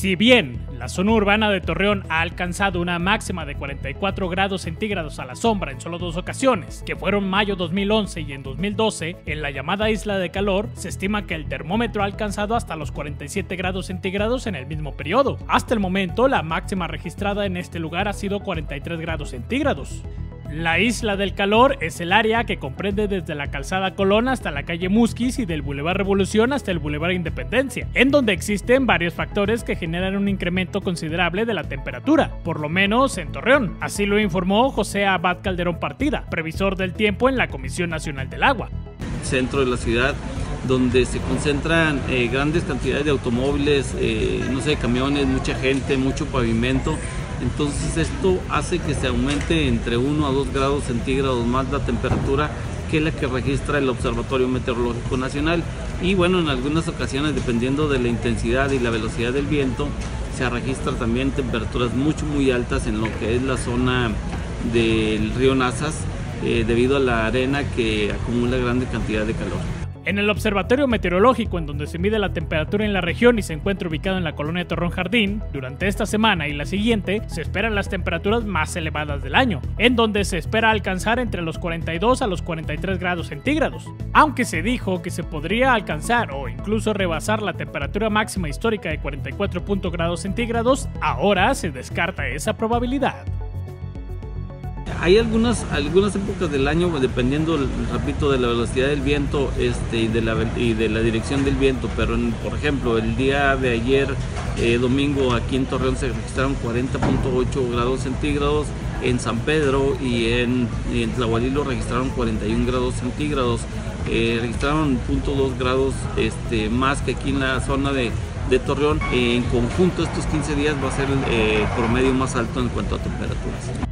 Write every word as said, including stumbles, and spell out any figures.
Si bien la zona urbana de Torreón ha alcanzado una máxima de cuarenta y cuatro grados centígrados a la sombra en solo dos ocasiones, que fueron mayo dos mil once y en dos mil doce, en la llamada Isla de Calor, se estima que el termómetro ha alcanzado hasta los cuarenta y siete grados centígrados en el mismo periodo. Hasta el momento, la máxima registrada en este lugar ha sido cuarenta y tres grados centígrados. La Isla del Calor es el área que comprende desde la calzada Colón hasta la calle Musquis y del Boulevard Revolución hasta el Boulevard Independencia, en donde existen varios factores que generan un incremento considerable de la temperatura, por lo menos en Torreón. Así lo informó José Abad Calderón Partida, previsor del tiempo en la Comisión Nacional del Agua. Centro de la ciudad, donde se concentran eh, grandes cantidades de automóviles, eh, no sé, camiones, mucha gente, mucho pavimento. Entonces esto hace que se aumente entre uno a dos grados centígrados más la temperatura que la que registra el Observatorio Meteorológico Nacional. Y bueno, en algunas ocasiones, dependiendo de la intensidad y la velocidad del viento, se registra también temperaturas mucho muy altas en lo que es la zona del río Nazas, eh, debido a la arena que acumula grande cantidad de calor. En el Observatorio Meteorológico, en donde se mide la temperatura en la región y se encuentra ubicado en la colonia Torreón Jardín, durante esta semana y la siguiente se esperan las temperaturas más elevadas del año, en donde se espera alcanzar entre los cuarenta y dos a los cuarenta y tres grados centígrados. Aunque se dijo que se podría alcanzar o incluso rebasar la temperatura máxima histórica de cuarenta y cuatro grados centígrados, ahora se descarta esa probabilidad. Hay algunas, algunas épocas del año, dependiendo, repito, de la velocidad del viento este, y, de la, y de la dirección del viento, pero en, por ejemplo, el día de ayer, eh, domingo, aquí en Torreón se registraron cuarenta punto ocho grados centígrados, en San Pedro y en, y en Tlahualilo registraron cuarenta y un grados centígrados, eh, registraron punto dos grados este, más que aquí en la zona de, de Torreón. En conjunto estos quince días va a ser el eh, promedio más alto en cuanto a temperaturas.